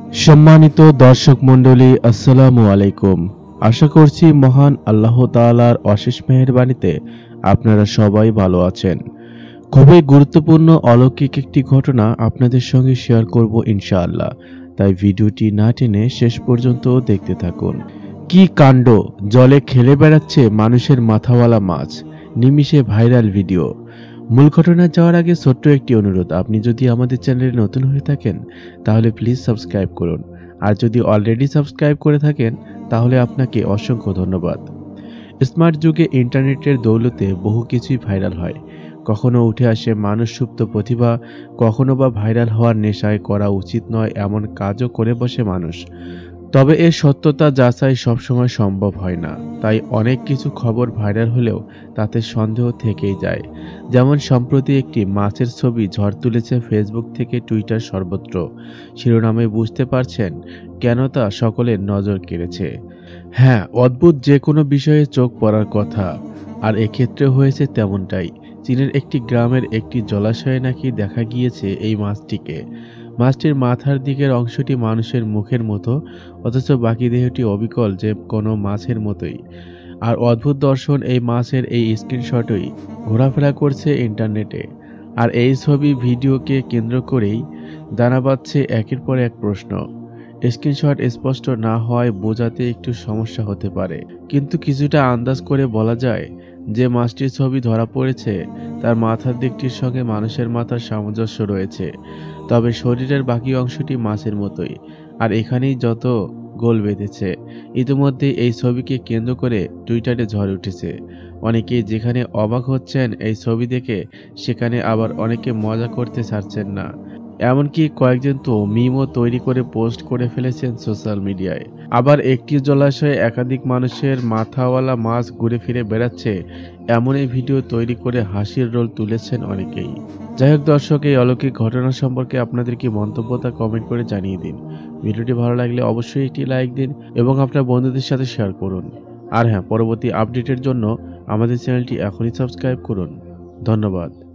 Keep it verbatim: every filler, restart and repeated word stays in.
সম্মানিত দর্শক মণ্ডলী, আসসালামু আলাইকুম। আশা করছি মহান আল্লাহ তাআলার অশেষ মেহেরবানিতে আপনারা সবাই ভালো আছেন। খুবই গুরুত্বপূর্ণ অলৌকিক একটি ঘটনা আপনাদের সঙ্গে শেয়ার করব ইনশাআল্লাহ, তাই ভিডিওটি না টেনে শেষ পর্যন্ত দেখতে থাকুন। কি কাণ্ড! জলে খেলে বেড়াচ্ছে মানুষের মাথাওয়ালা মাছ, নিমিষে ভাইরাল ভিডিও। মূল ঘটনায় যাওয়ার আগে ছোট্ট একটি অনুরোধ, আপনি যদি আমাদের চ্যানেলে নতুন হয়ে থাকেন তাহলে প্লিজ সাবস্ক্রাইব করুন, আর যদি অলরেডি সাবস্ক্রাইব করে থাকেন তাহলে আপনাকে অসংখ্য ধন্যবাদ। স্মার্ট যুগে ইন্টারনেটের দৌলতে বহু কিছুই ভাইরাল হয়। কখনো উঠে আসে মানুষ সুপ্ত প্রতিভা, কখনো বা ভাইরাল হওয়ার নেশায় করা উচিত নয় এমন কাজও করে বসে মানুষ। তবে এর সত্যতা যাচাই সবসময় সম্ভব হয় না, তাই অনেক কিছু খবর ভাইরাল হলেও তাতে সন্দেহ থেকেই যায়। যেমন সম্প্রতি একটি মাছের ছবি ঝড় তুলেছে ফেসবুক থেকে টুইটার সর্বত্র। শিরোনামে বুঝতে পারছেন কেন তা সকলের নজর কেড়েছে। হ্যাঁ, অদ্ভুত যে কোনো বিষয়ে চোখ পড়ার কথা, আর এক্ষেত্রে হয়েছে তেমনটাই। চীনের একটি গ্রামের একটি জলাশয়ে নাকি দেখা গিয়েছে এই মাছটিকে। মাছটির মাথার দিকের অংশটি মানুষের মুখের মতো, অথচ বাকি দেহটি অবিকল যে কোনো মাছের মতোই। আর অদ্ভুত দর্শন, এই মাছের এই স্ক্রিনশটই ঘোরাফেরা করছে ইন্টারনেটে। আর এই ছবি ভিডিওকে কেন্দ্র করেই দানা বাঁধছে একের পর এক প্রশ্ন। স্ক্রিনশট স্পষ্ট না হওয়ায় বোঝাতে একটু সমস্যা হতে পারে, কিন্তু কিছুটা আন্দাজ করে বলা যায় যে মাছটির ছবি ধরা পড়েছে তার মাথার দিকটির সঙ্গে মানুষের মাথার সামঞ্জস্য রয়েছে, তবে শরীরের বাকি অংশটি মাছের মতোই। আর এখানেই যত গোল বেঁধেছে। ইতিমধ্যে এই ছবিকে কেন্দ্র করে টুইটারে ঝড় উঠেছে। অনেকেই যেখানে অবাক হচ্ছেন এই ছবি দেখে, সেখানে আবার অনেকে মজা করতে ছাড়ছেন না। এমনকি কয়েকজন তো মিমও তৈরি করে পোস্ট করে ফেলেছেন সোশ্যাল মিডিয়ায়। আবার একটি জলাশয়ে একাধিক মানুষের মাথাওয়ালা মাছ ঘুরে ফিরে বেড়াচ্ছে এমনই ভিডিও তৈরি করে হাসির রোল তুলেছেন অনেকেই। যাই হোক দর্শক, এই অলৌকিক ঘটনা সম্পর্কে আপনাদের কি মন্তব্য তা কমেন্ট করে জানিয়ে দিন। ভিডিওটি ভালো লাগলে অবশ্যই একটি লাইক দিন এবং আপনার বন্ধুদের সাথে শেয়ার করুন। আর হ্যাঁ, পরবর্তী আপডেটের জন্য আমাদের চ্যানেলটি এখনই সাবস্ক্রাইব করুন। ধন্যবাদ।